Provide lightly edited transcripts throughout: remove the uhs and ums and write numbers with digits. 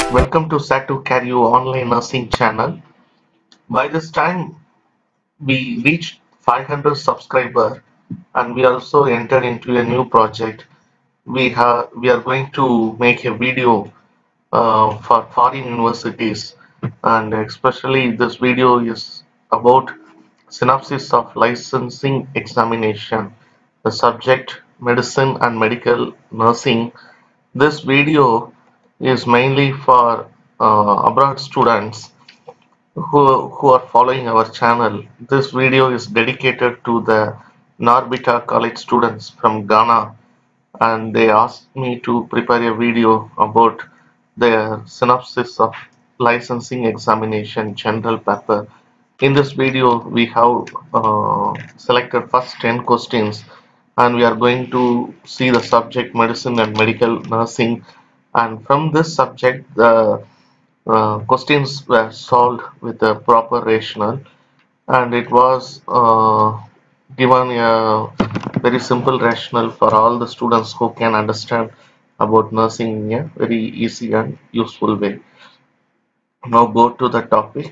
Welcome to Satu Careo Online Nursing Channel. By this time, we reached 500 subscribers, and we also entered into a new project. We are going to make a video for foreign universities, and especially this video is about synopsis of licensing examination, the subject medicine and medical nursing. This video is mainly for abroad students who are following our channel. This video is dedicated to the Norbita College students from Ghana, and they asked me to prepare a video about their synopsis of licensing examination general paper. In this video, we have selected first 10 questions, and we are going to see the subject medicine and medical nursing. And from this subject, the questions were solved with a proper rationale, and it was given a very simple rationale for all the students who can understand about nursing in a very easy and useful way. Now go to the topic.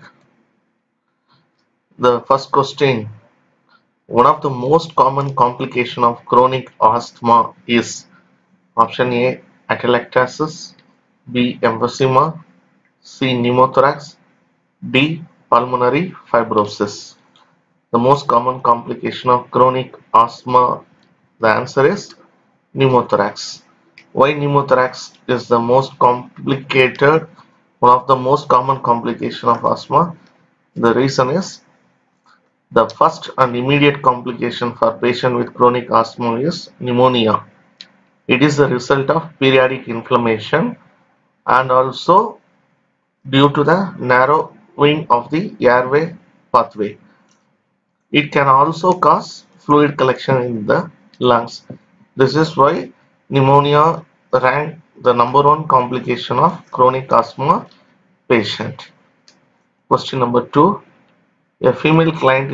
The first question: one of the most common complication of chronic asthma is option A, atelectasis, B, emphysema, C, pneumothorax, D, pulmonary fibrosis. The most common complication of chronic asthma, the answer is pneumothorax. Why pneumothorax is the most complicated, one of the most common complication of asthma? The reason is the first and immediate complication for patient with chronic asthma is pneumonia. It is the result of periodic inflammation and also due to the narrowing of the airway pathway. It can also cause fluid collection in the lungs. This is why pneumonia ranked the number one complication of chronic asthma patient. Question number 2. A female client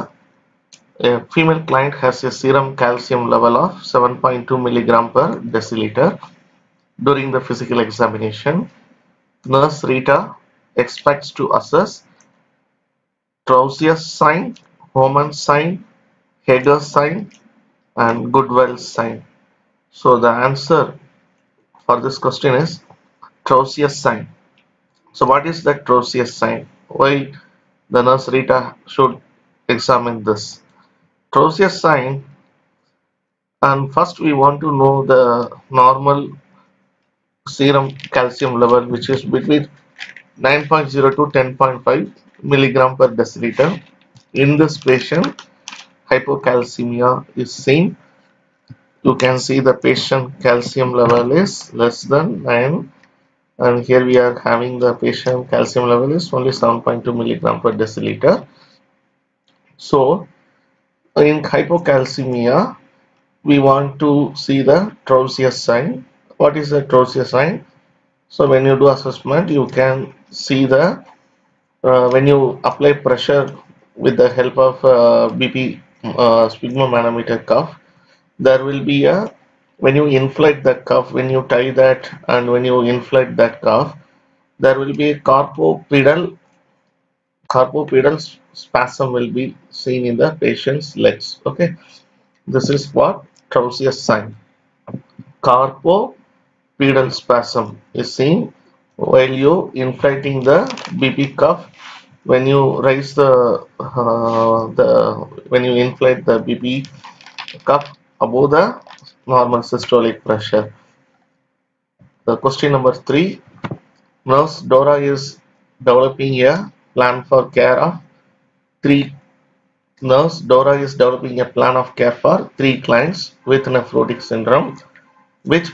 has a serum calcium level of 7.2 milligram per deciliter during the physical examination. Nurse Rita expects to assess Trousius sign, Homan sign, Hager sign, and Goodwell's sign. So the answer for this question is Trousius sign. So what is the Trousius sign? Why the nurse Rita should examine this? Trousius sign, and first we want to know the normal serum calcium level, which is between 9.0 to 10.5 milligram per deciliter. In this patient, hypocalcemia is seen. You can see the patient calcium level is less than 9, and here we are having the patient calcium level is only 7.2 milligram per deciliter. So in hypocalcemia, we want to see the Trousius sign. What is the Trousius sign? So when you do assessment, you can see the when you apply pressure with the help of BP sphygmomanometer cuff, there will be a, when you inflate the cuff, when you tie that and when you inflate that cuff, there will be a carpopedal spasm will be seen in the patient's legs. Okay, this is what Trousius sign. Carpopedal spasm is seen while you inflating the BP cuff. When you raise when you inflate the BP cuff above the normal systolic pressure. The question number 3. Nurse Dora is developing a plan for care of three. Nurse Dora is developing a plan of care for 3 clients with nephrotic syndrome. Which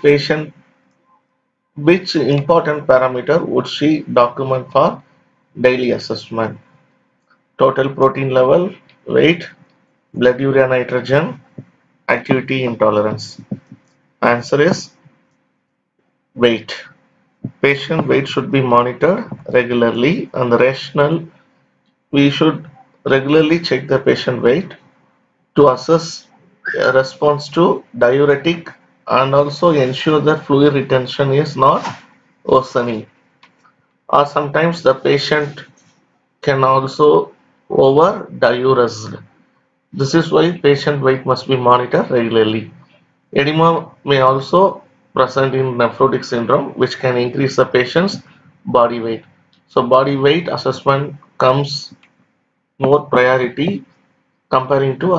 important parameter would she document for daily assessment? Total protein level, weight, blood urea nitrogen, activity intolerance. Answer is weight. Patient weight should be monitored regularly, and the rationale, we should regularly check the patient weight to assess a response to diuretic and also ensure that fluid retention is not worsening. or sometimes the patient can also over diuresed. This is why patient weight must be monitored regularly. Edema may also present in nephrotic syndrome, which can increase the patient's body weight. So body weight assessment comes more priority comparing to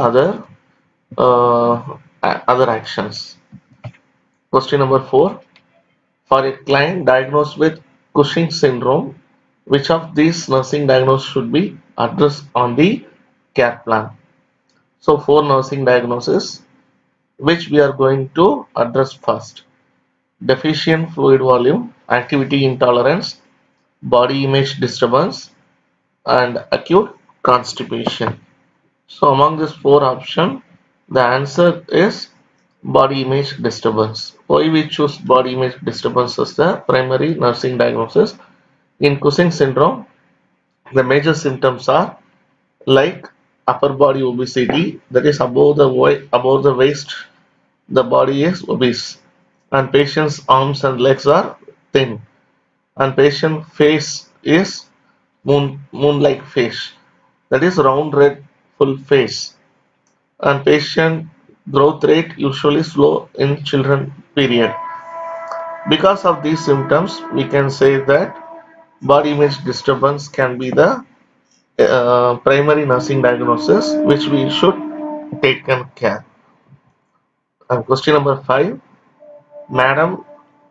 other actions. Question number 4. For a client diagnosed with Cushing syndrome, which of these nursing diagnoses should be addressed on the care plan? So 4 nursing diagnoses which we are going to address first. Deficient fluid volume, activity intolerance, body image disturbance, and acute constipation. So among these 4 options, the answer is body image disturbance. Why we choose body image disturbance as the primary nursing diagnosis? In Cushing syndrome, the major symptoms are like upper body obesity, that is above the waist, the body is obese, and patient's arms and legs are thin, and patient face is moon-like face, that is round red full face, and patient growth rate usually slow in children period. Because of these symptoms, we can say that body image disturbance can be the primary nursing diagnosis which we should take care. And question number 5. Madam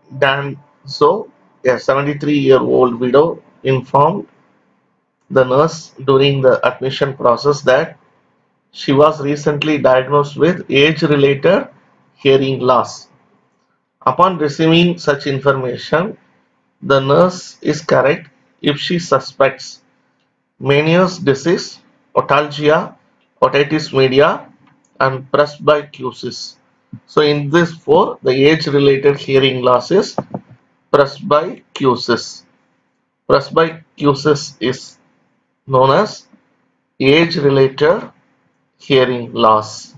Danzo, a 73-year-old widow, informed the nurse during the admission process that she was recently diagnosed with age-related hearing loss. Upon receiving such information, the nurse is correct if she suspects Meniere's disease, otalgia, otitis media, and presbycusis. So in this 4, the age-related hearing loss is presbycusis. Presbycusis is known as age-related hearing loss.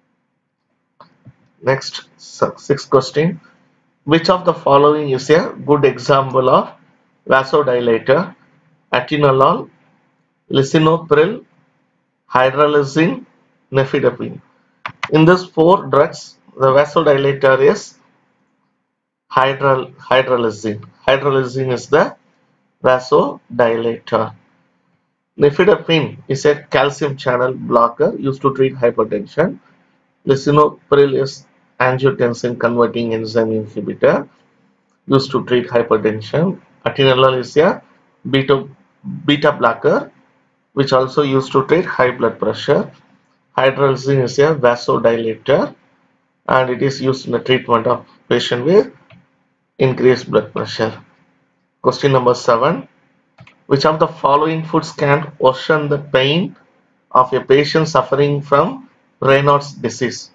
Next, 6th question. Which of the following is a good example of vasodilator? Atenolol, lisinopril, hydralazine, nifedipine. In these 4 drugs, the vasodilator is hydralazine. Hydralazine is the vasodilator. Nifedipine is a calcium channel blocker used to treat hypertension. Lisinopril is angiotensin converting enzyme inhibitor used to treat hypertension. Atenolol is a beta blocker which also used to treat high blood pressure. Hydralazine is a vasodilator and it is used in the treatment of patient with increased blood pressure. Question number 7. Which of the following foods can worsen the pain of a patient suffering from Raynaud's disease?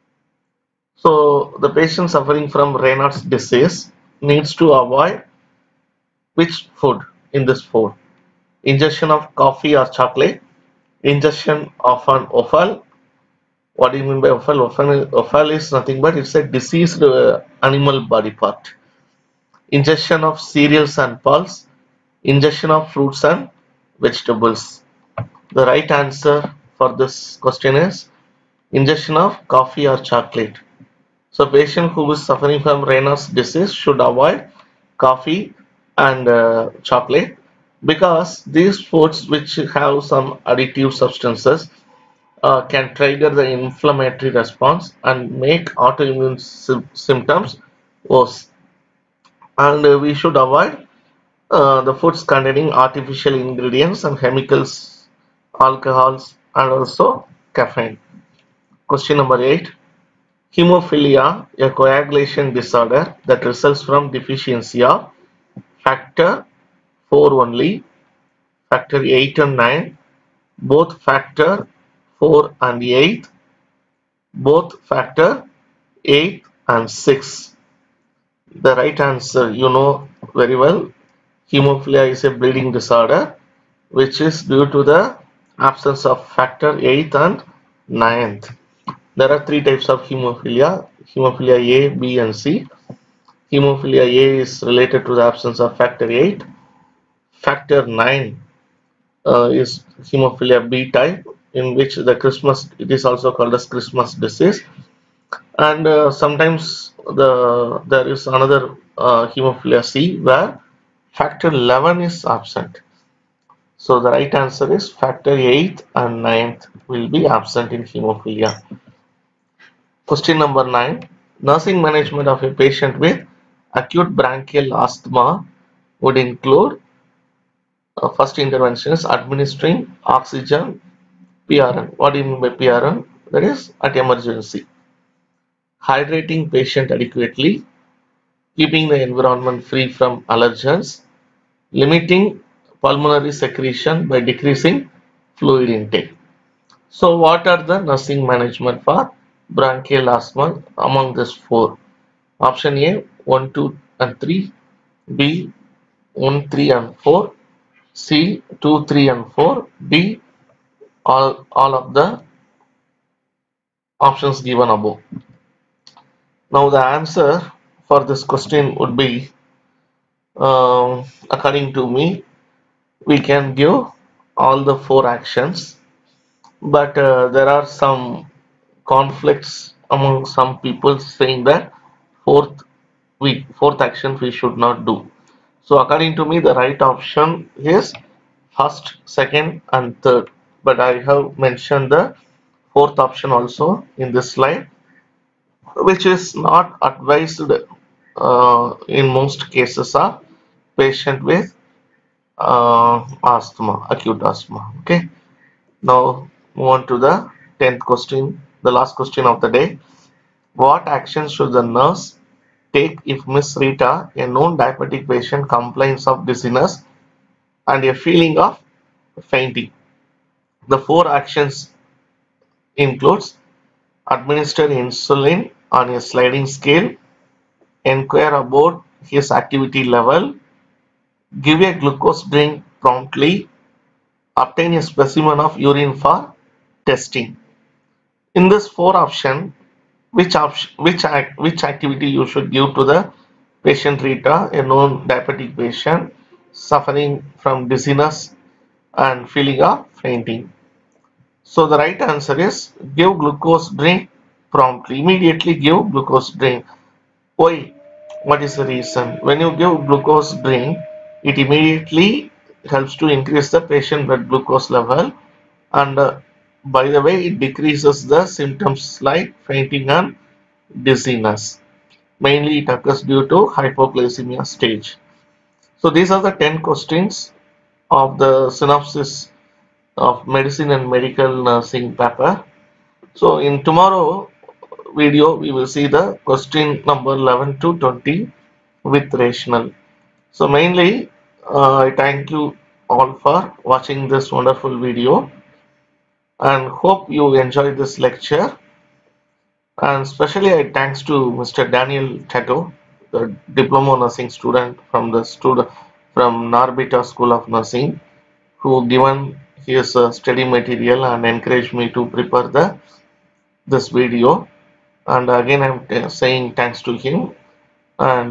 So the patient suffering from Raynaud's disease needs to avoid which food in this 4? Ingestion of coffee or chocolate, ingestion of an offal. What do you mean by offal? Offal is nothing but it's a diseased animal body part. Ingestion of cereals and pulse, ingestion of fruits and vegetables. The right answer for this question is ingestion of coffee or chocolate. So patient who is suffering from Raynaud's disease should avoid coffee and chocolate because these foods which have some additive substances can trigger the inflammatory response and make autoimmune symptoms worse. And we should avoid the foods containing artificial ingredients and chemicals, alcohols, and also caffeine. Question number 8. Hemophilia, a coagulation disorder that results from deficiency of factor 4 only, factor 8 and 9, both factor 4 and 8, both factor 8 and 6. The right answer you know very well. Hemophilia is a bleeding disorder which is due to the absence of factor 8 and 9th. There are 3 types of hemophilia, hemophilia A, B and C. Hemophilia A is related to the absence of factor 8 factor 9 is hemophilia B type, in which the Christmas, it is also called as Christmas disease. And sometimes there is another hemophilia C where factor 11 is absent. So the right answer is factor 8 and 9th will be absent in hemophilia. Question number 9. Nursing management of a patient with acute bronchial asthma would include first intervention is administering oxygen PRN. What do you mean by PRN? That is at emergency. Hydrating patient adequately, keeping the environment free from allergens, limiting pulmonary secretion by decreasing fluid intake. So what are the nursing management for bronchial asthma among these four? Option A 1, 2 and 3, B 1, 3 and 4, C 2, 3 and 4, D all of the options given above. Now the answer for this question would be, according to me, we can give all the four actions, but there are some conflicts among some people saying that fourth action we should not do. So according to me, the right option is first, second, and third. But I have mentioned the fourth option also in this slide, which is not advised in most cases of patient with asthma, acute asthma. Okay. Now move on to the 10th question, the last question of the day. What action should the nurse take if Miss Rita, a known diabetic patient, complains of dizziness and a feeling of fainting? The four actions includes administer insulin on a sliding scale, inquire about his activity level, give a glucose drink promptly, obtain a specimen of urine for testing. In this four option, which activity you should give to the patient Rita, a known diabetic patient suffering from dizziness and feeling of fainting? So the right answer is give glucose drink promptly. Immediately give glucose drink. Why? What is the reason? When you give glucose drink, it immediately helps to increase the patient blood glucose level, and by the way, it decreases the symptoms like fainting and dizziness. Mainly it occurs due to hypoglycemia stage. So these are the 10 questions of the synopsis of medicine and medical nursing paper. So in tomorrow video we will see the question number 11 to 20 with rational. So mainly I thank you all for watching this wonderful video and hope you enjoyed this lecture. And especially I thanks to Mr. Daniel Tato, the diploma nursing student from Narbita School of Nursing, who given his study material and encouraged me to prepare this video. And again I'm saying thanks to him and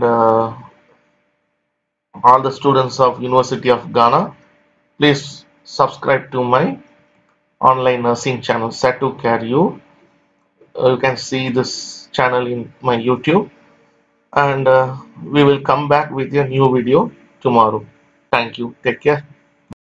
all the students of University of Ghana. Please subscribe to my online nursing channel Satu Care You. You can see this channel in my YouTube, and we will come back with a new video tomorrow. Thank you. Take care.